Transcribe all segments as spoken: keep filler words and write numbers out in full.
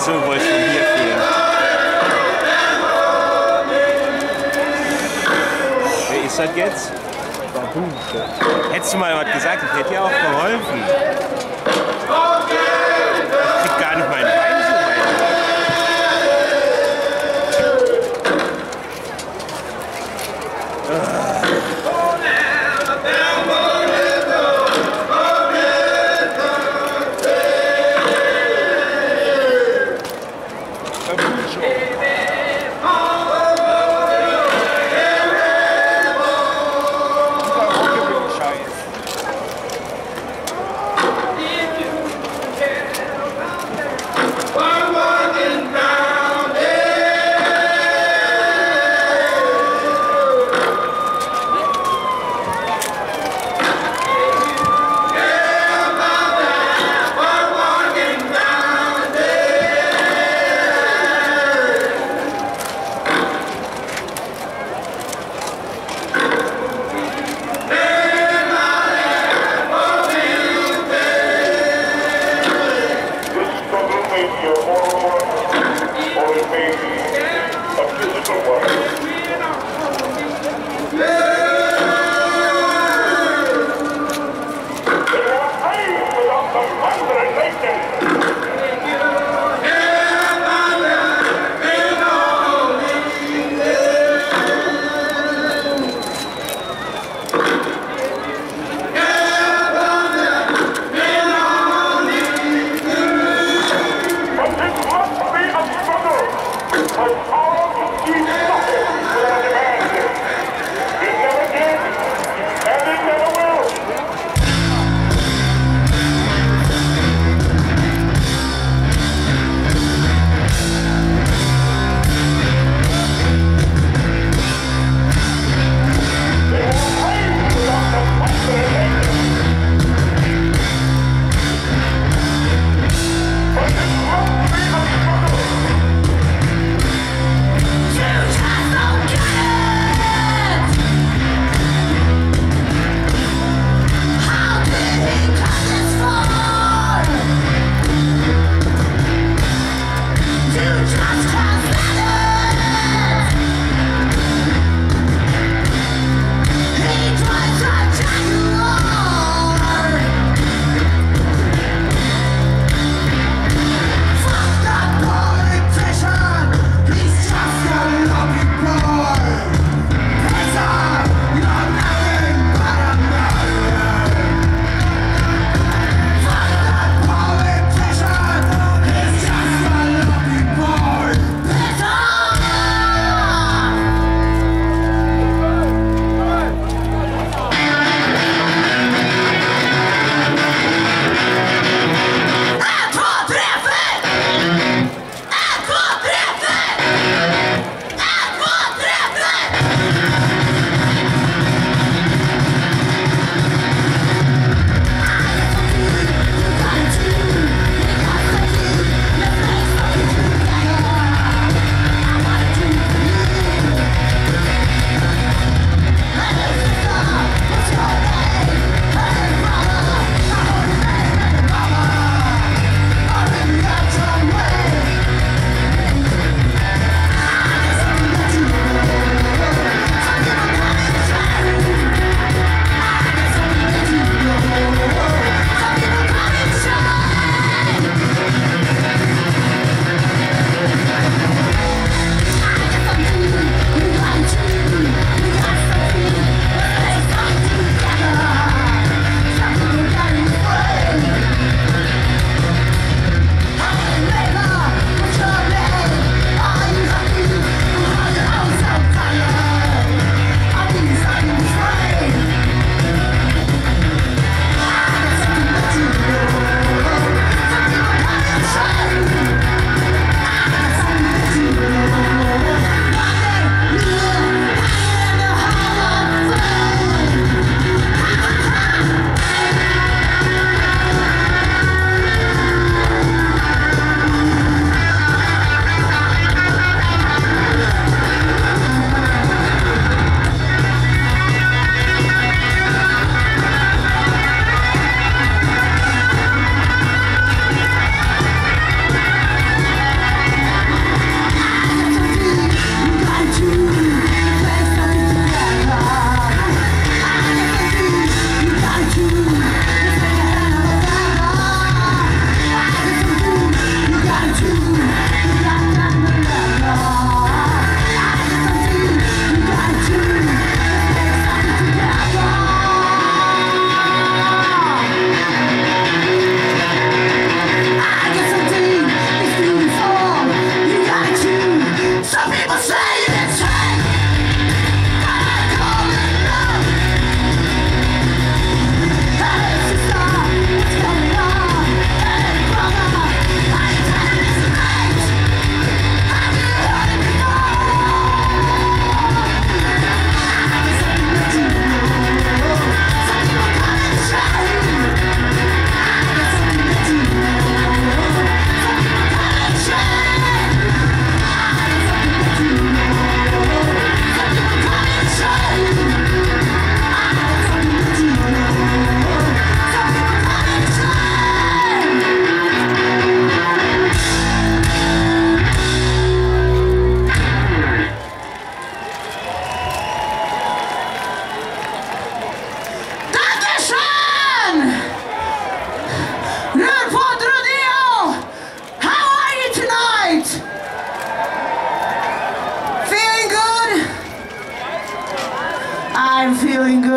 so wohl schon hier fehlen. Wer ist das jetzt? Hättest du mal was gesagt, ich hätte dir auch geholfen. Ich krieg gar nicht meinen Bein so weit.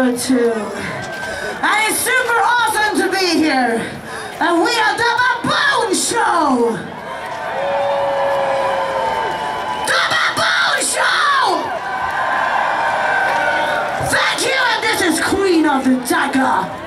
good too. And it's super awesome to be here. And we are the Baboon Show! The Baboon Show! Thank you, and this is Queen of the Dagger.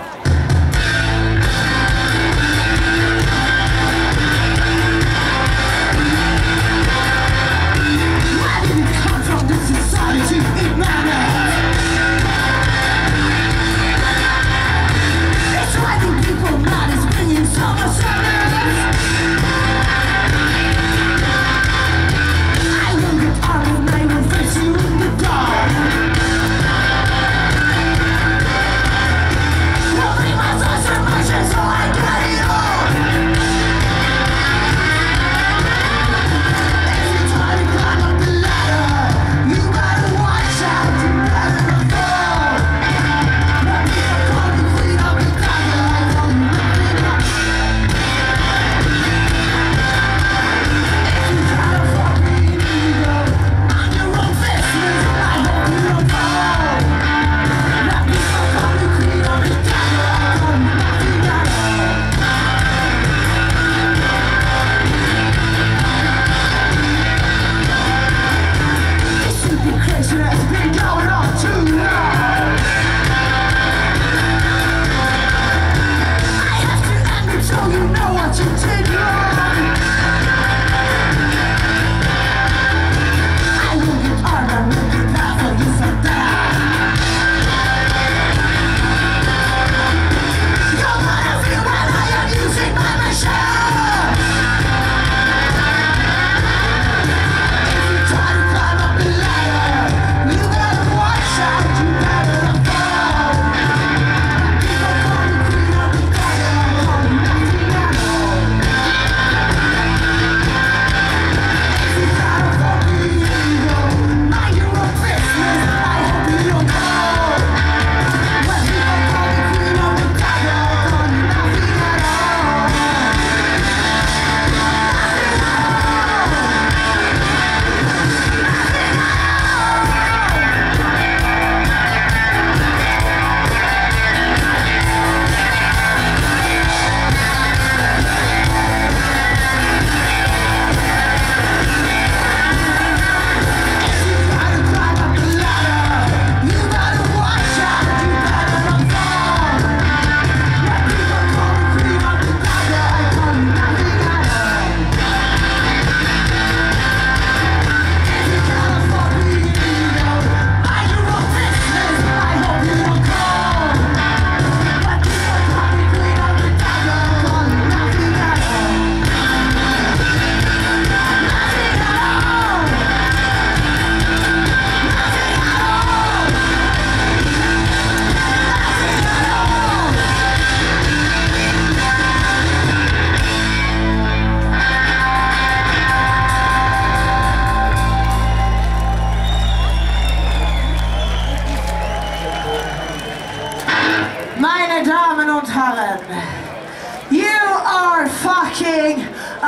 You are fucking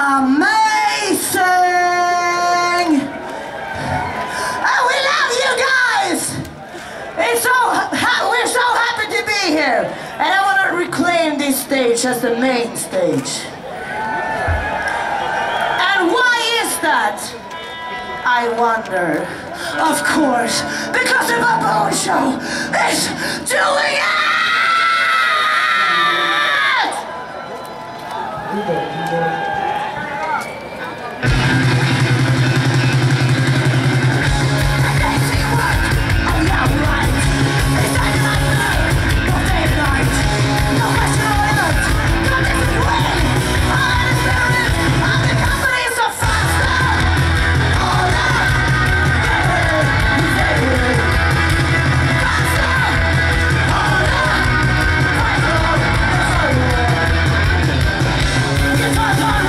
amazing! And we love you guys! It's so we're so happy to be here! And I want to reclaim this stage as the main stage. And why is that? I wonder. Of course, because the Baboon Show is doing it! It's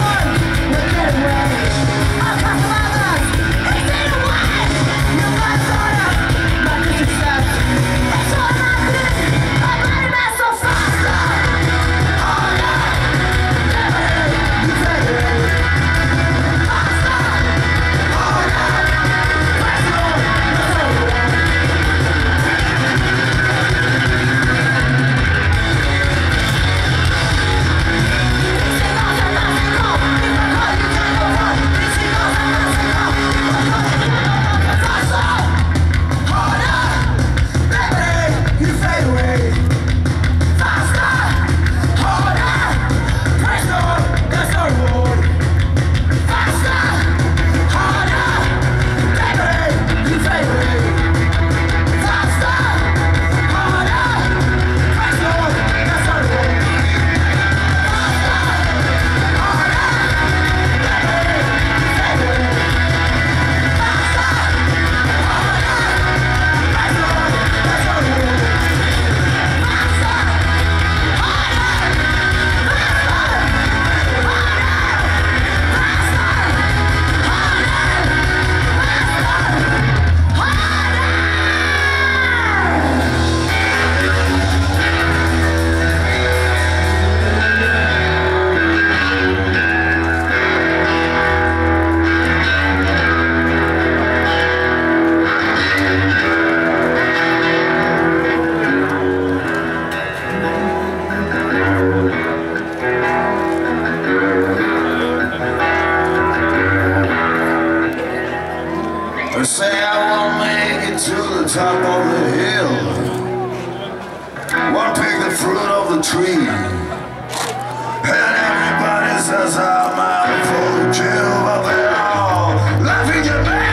the tree. And everybody says I'm out for the kill, but they're all laughing at me.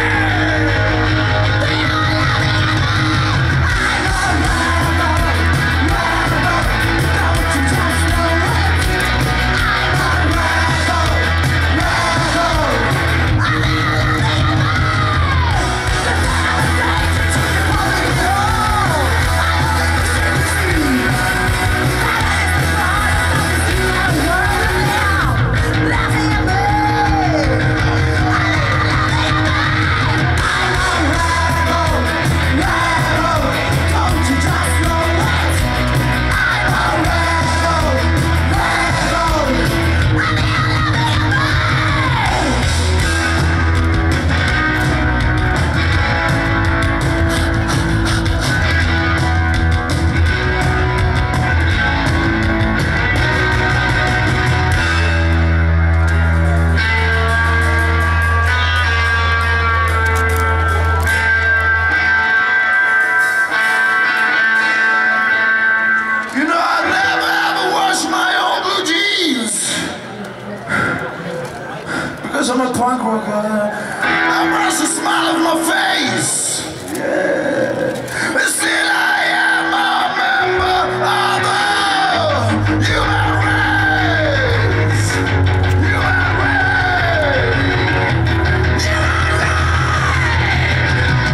I'm a punk rocker. I must have smile on my face. Yeah. But still I am a member of the human race. Human race. Human race.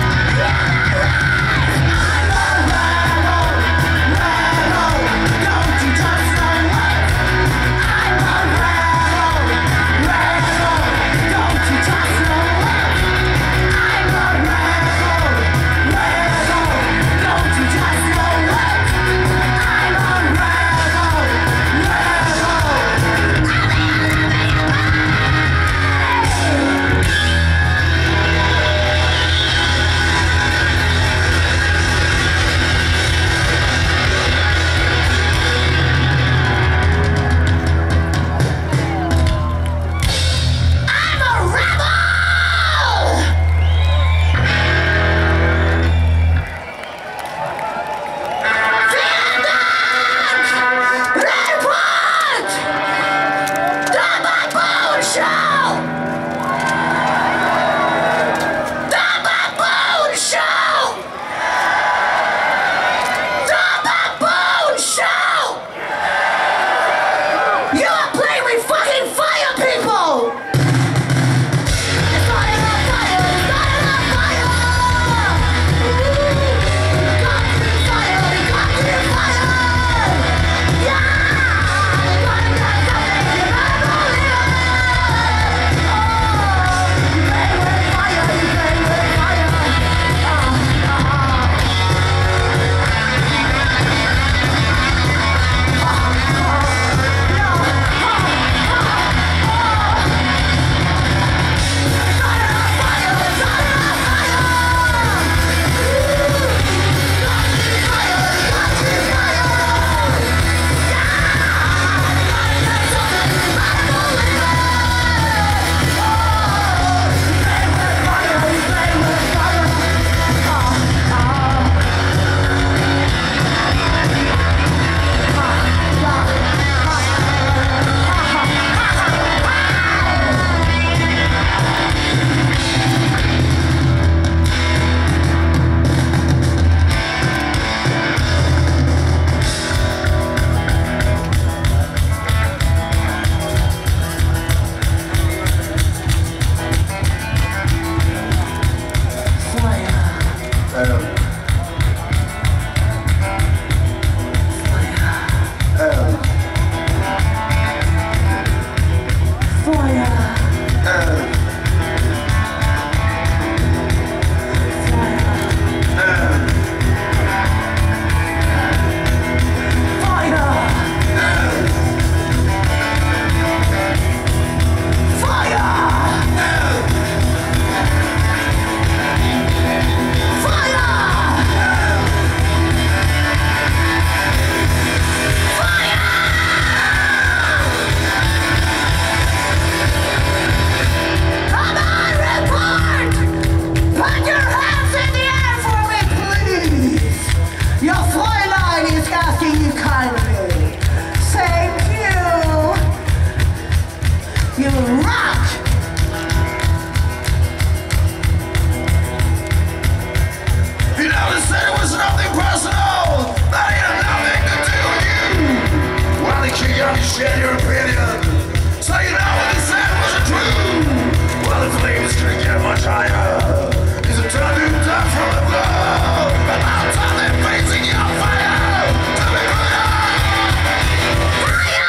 I'm a rebel. Rebel. Don't you just know what? I'm a rebel. Rebel. Don't you just know what? I'm a rebel, rebel. Don't you just know what? I'm a rebel, rebel. I'm a rebel! Report! The Baboon Show! The Baboon Show! The Baboon Show! You are playing with fucking fire, people! It's starting on fire! It's starting on fire! Ooh, got to be fire! It got to be fire! Yeah! It got to be something! You gotta believe it! Oh, you play with fire! You play with fire! Ah, ah. You rock! You never said it was nothing personal, that it had nothing to do with you. Well, they can't understand your opinion, so you know what they said wasn't true. Well, the flames can get much higher. Is it time to die from the blood? About time they're facing your fire. To be clear. Fire!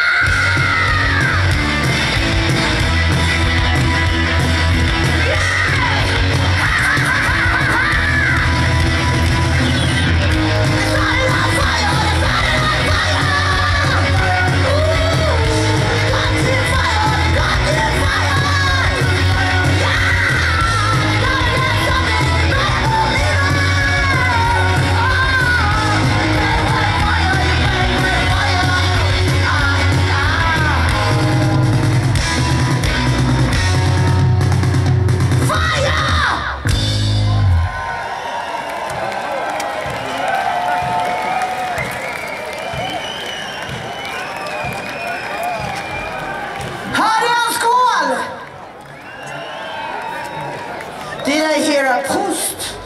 Did I hear a post?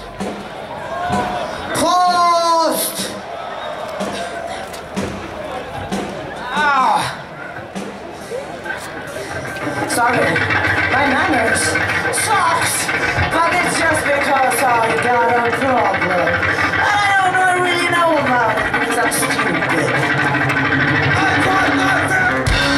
Post! Ah! Sorry, my manners sucks, but it's just because I got a problem. And I don't know, really know about it because I'm stupid. I got nothing!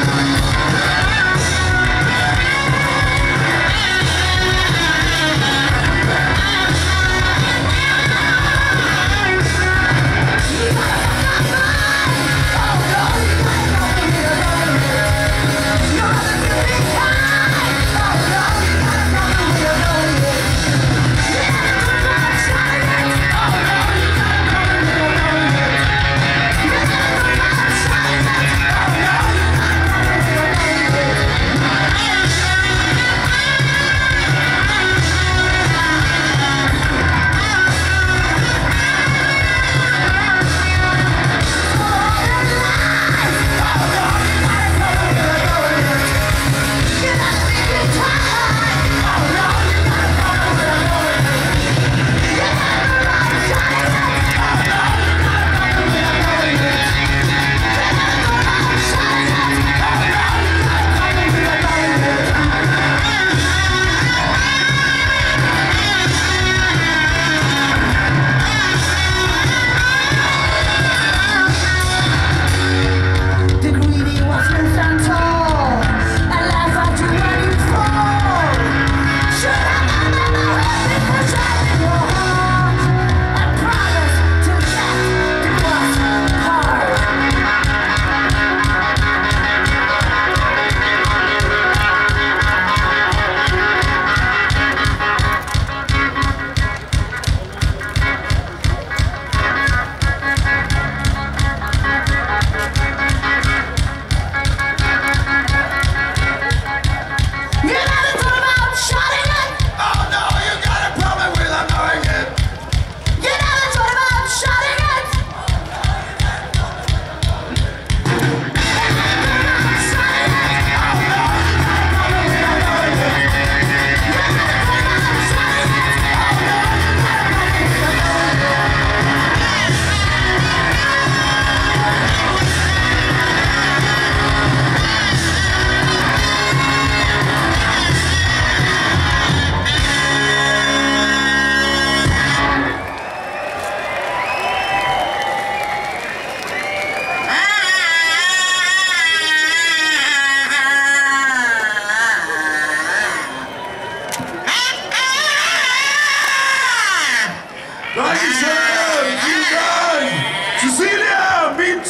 Cecilia, meet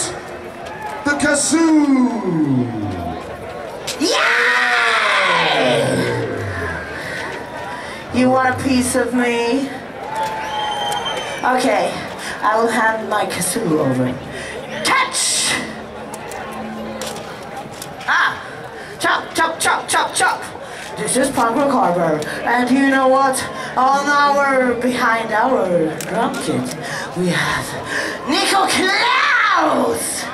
the kazoo. Yeah! You want a piece of me? Okay, I will hand my kazoo over. Catch! Ah! Chop, chop, chop, chop, chop! This is Punk Rock Harbor, and you know what? On our, behind our drum kit, we have Nico Klaus!